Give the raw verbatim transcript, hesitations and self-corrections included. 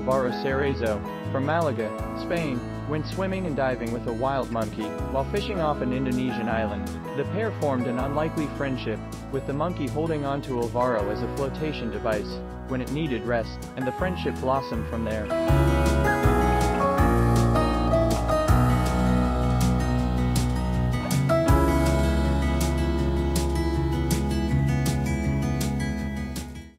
Alvaro Cerezo, from Malaga, Spain, went swimming and diving with a wild monkey, while fishing off an Indonesian island. The pair formed an unlikely friendship, with the monkey holding on to Alvaro as a flotation device when it needed rest, and the friendship blossomed from there.